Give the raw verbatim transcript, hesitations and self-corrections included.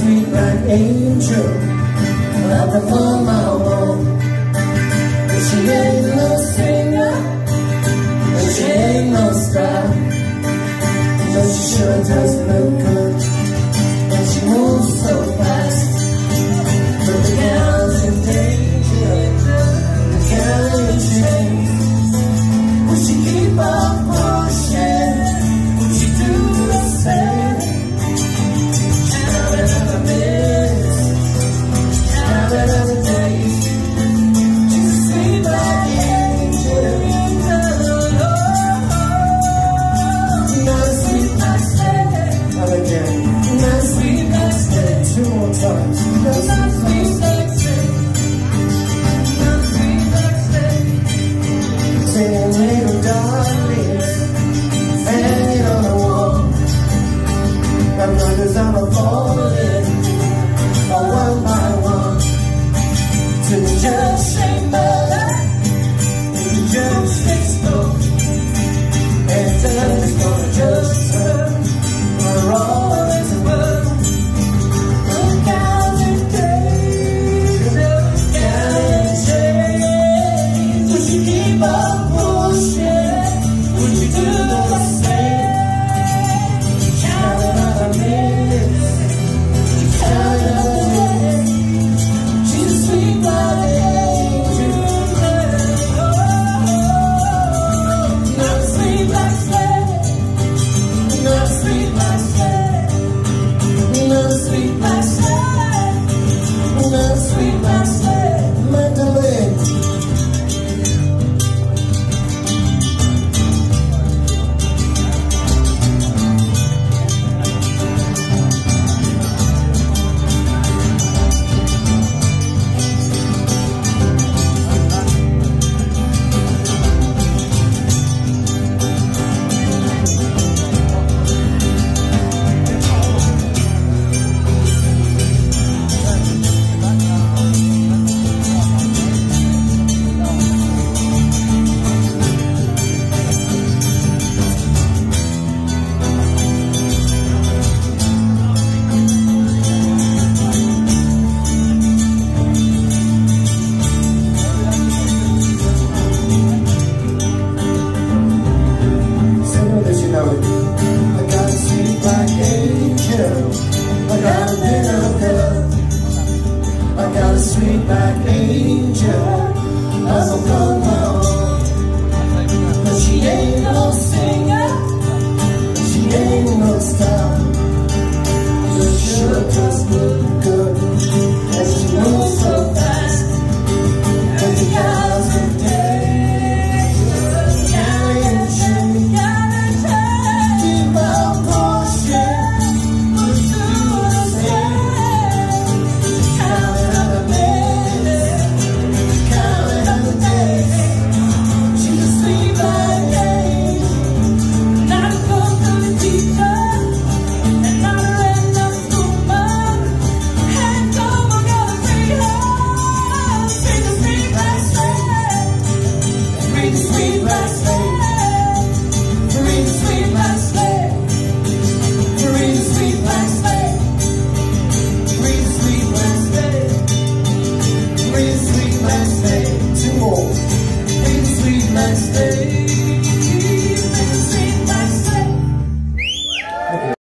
sweet black angel up upon my wall. But she ain't no singer, and she ain't no star, but she sure does look good, and she moves so fast. But the gal's in danger, the gal in chains. Will she keep on pushing? Will she do the same? Little darlings hanging on the wall. My brothers are falling, one by one, to just shake mother, to just shake stone, and time's gonna just turn for all it's worth. Look out in days, look out in chains. Would you keep up? Would you do the same? Counting on the minutes, counting on the days. She's a sweet black angel, not a sweet black slave, not a sweet black slave, not a sweet black slave, not a sweet black slave, Magdalene. I got a sweet black angel, I got a bit of love. I got a sweet black angel, I